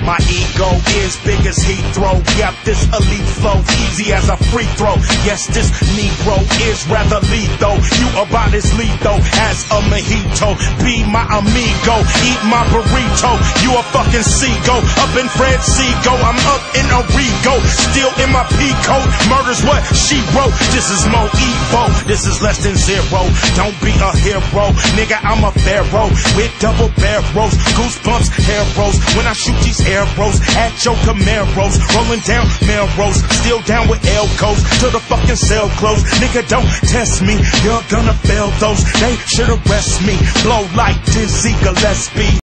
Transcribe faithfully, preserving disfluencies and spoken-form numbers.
My ego is big as Heathrow. Yep, this elite flow, easy as a free throw. Yes, this Negro is rather lethal. You about as lethal as a mojito. Be my amigo, eat my burrito. You a fucking seagull, up in Fred Seagull. I'm up in a Rigo, still in my P-code. Murder's what she wrote. This is Mo Evo, this is less than zero. Don't be a hero, nigga, I'm a pharaoh with double barrels, goosebumps, arrows. When I shoot these arrows at your Camaros, rolling down Melrose, still down with Elcos till the fucking cell close. Nigga, don't test me, you're gonna fail those. They should arrest me, blow like Dizzy Gillespie.